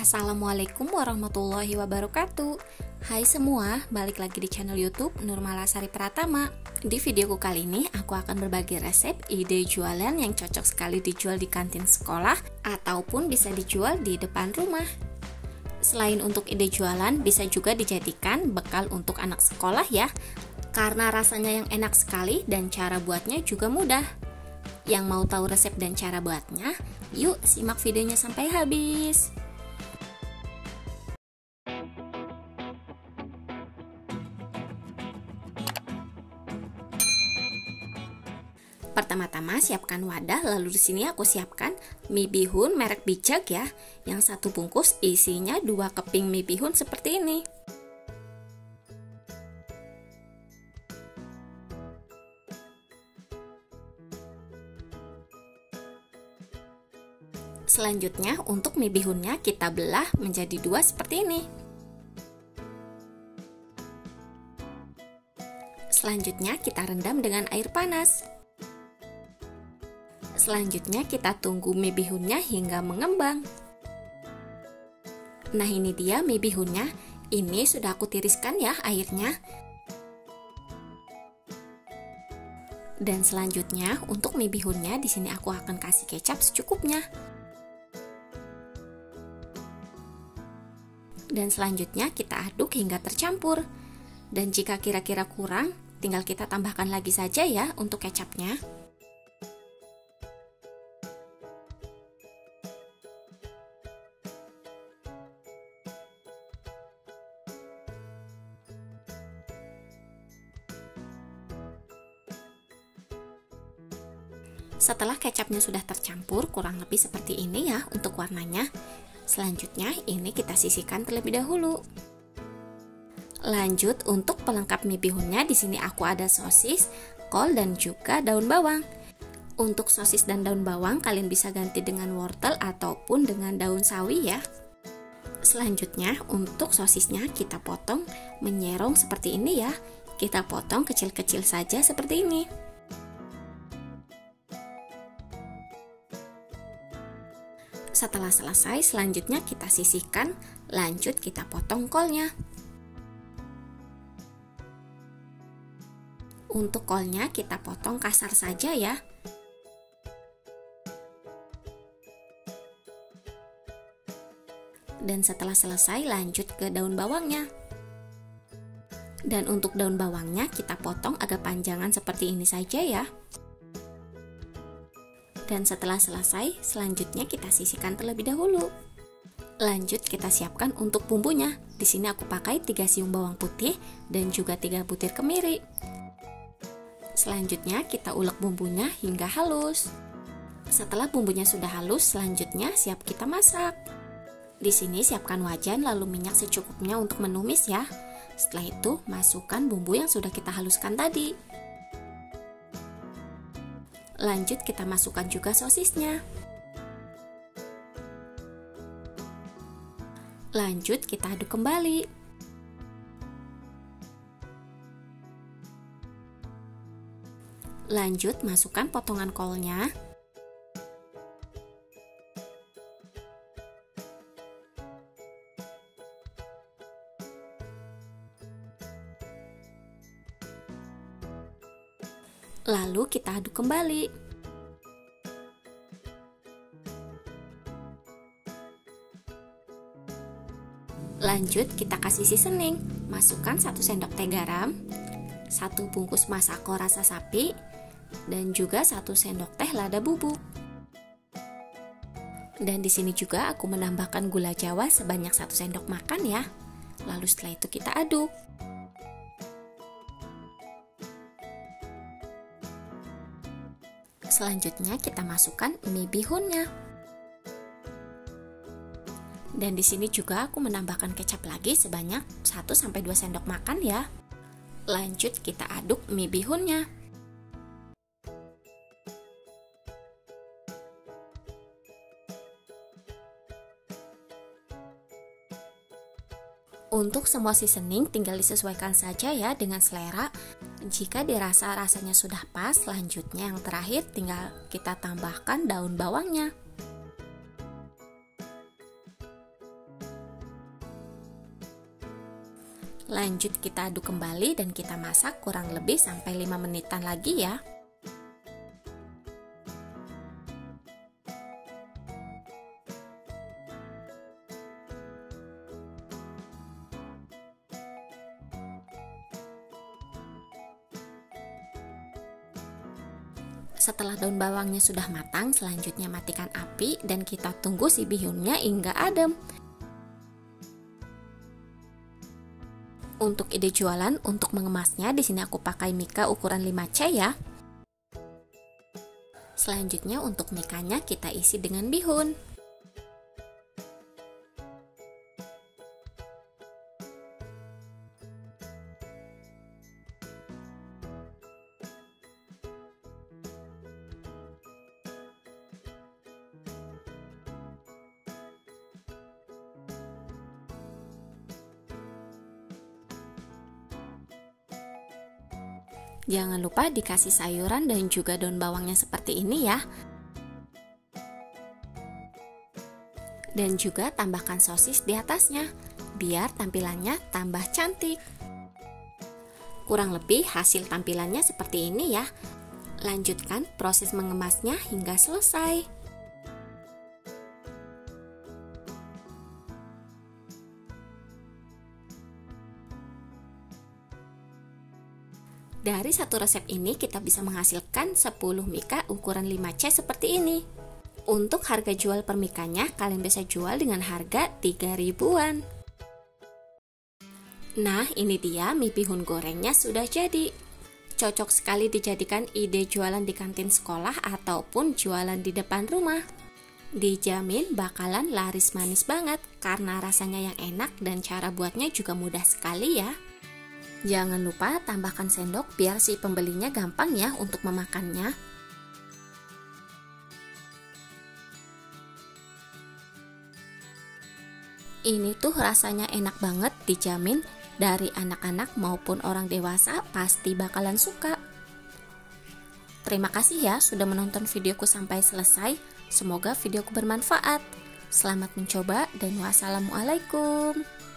Assalamualaikum warahmatullahi wabarakatuh. Hai semua, balik lagi di channel YouTube Nurmala Sari Pratama. Di videoku kali ini aku akan berbagi resep ide jualan yang cocok sekali dijual di kantin sekolah ataupun bisa dijual di depan rumah. Selain untuk ide jualan, bisa juga dijadikan bekal untuk anak sekolah ya, karena rasanya yang enak sekali dan cara buatnya juga mudah. Yang mau tahu resep dan cara buatnya, yuk simak videonya sampai habis. Pertama-tama siapkan wadah, lalu di sini aku siapkan mie bihun merek Bijak ya. Yang satu bungkus isinya 2 keping mie bihun seperti ini. Selanjutnya untuk mie bihunnya kita belah menjadi 2 seperti ini. Selanjutnya kita rendam dengan air panas. Selanjutnya kita tunggu mie bihunnya hingga mengembang. Nah, ini dia mie bihunnya. Ini sudah aku tiriskan ya airnya. Dan selanjutnya untuk mie bihunnya di sini aku akan kasih kecap secukupnya. Dan selanjutnya kita aduk hingga tercampur. Dan jika kira-kira kurang, tinggal kita tambahkan lagi saja ya untuk kecapnya. Setelah kecapnya sudah tercampur, kurang lebih seperti ini ya untuk warnanya. Selanjutnya ini kita sisihkan terlebih dahulu. Lanjut untuk pelengkap mie bihunnya, di sini aku ada sosis, kol dan juga daun bawang. Untuk sosis dan daun bawang kalian bisa ganti dengan wortel ataupun dengan daun sawi ya. Selanjutnya untuk sosisnya kita potong menyerong seperti ini ya. Kita potong kecil-kecil saja seperti ini. Setelah selesai, selanjutnya kita sisihkan, lanjut kita potong kolnya. Untuk kolnya kita potong kasar saja ya. Dan setelah selesai, lanjut ke daun bawangnya. Dan untuk daun bawangnya kita potong agak panjangan seperti ini saja ya. Dan setelah selesai, selanjutnya kita sisihkan terlebih dahulu. Lanjut kita siapkan untuk bumbunya. Di sini aku pakai 3 siung bawang putih dan juga 3 butir kemiri. Selanjutnya kita ulek bumbunya hingga halus. Setelah bumbunya sudah halus, selanjutnya siap kita masak. Di sini siapkan wajan lalu minyak secukupnya untuk menumis ya. Setelah itu masukkan bumbu yang sudah kita haluskan tadi. Lanjut kita masukkan juga sosisnya. Lanjut kita aduk kembali. Lanjut masukkan potongan kolnya. Lalu kita aduk kembali. Lanjut kita kasih seasoning. Masukkan 1 sendok teh garam, 1 bungkus masako rasa sapi, dan juga 1 sendok teh lada bubuk. Dan di sini juga aku menambahkan gula Jawa sebanyak 1 sendok makan ya. Lalu setelah itu kita aduk. Selanjutnya kita masukkan mie bihunnya. Dan di sini juga aku menambahkan kecap lagi sebanyak 1-2 sendok makan ya. Lanjut kita aduk mie bihunnya. Untuk semua seasoning tinggal disesuaikan saja ya dengan selera. Jika dirasa rasanya sudah pas, selanjutnya yang terakhir tinggal kita tambahkan daun bawangnya. Lanjut kita aduk kembali dan kita masak kurang lebih sampai 5 menitan lagi ya. Setelah daun bawangnya sudah matang, selanjutnya matikan api dan kita tunggu si bihunnya hingga adem. Untuk ide jualan, untuk mengemasnya di sini aku pakai mika ukuran 5C ya. Selanjutnya untuk mikanya kita isi dengan bihun. Jangan lupa dikasih sayuran dan juga daun bawangnya seperti ini ya. Dan juga tambahkan sosis di atasnya, biar tampilannya tambah cantik. Kurang lebih hasil tampilannya seperti ini ya. Lanjutkan proses mengemasnya hingga selesai. Dari satu resep ini kita bisa menghasilkan 10 mika ukuran 5C seperti ini. Untuk harga jual per mikanya kalian bisa jual dengan harga 3 ribuan. Nah, ini dia mie bihun gorengnya sudah jadi. Cocok sekali dijadikan ide jualan di kantin sekolah ataupun jualan di depan rumah. Dijamin bakalan laris manis banget karena rasanya yang enak dan cara buatnya juga mudah sekali ya. Jangan lupa tambahkan sendok biar si pembelinya gampang ya untuk memakannya. Ini tuh rasanya enak banget, dijamin dari anak-anak maupun orang dewasa pasti bakalan suka. Terima kasih ya sudah menonton videoku sampai selesai. Semoga videoku bermanfaat. Selamat mencoba dan wassalamualaikum.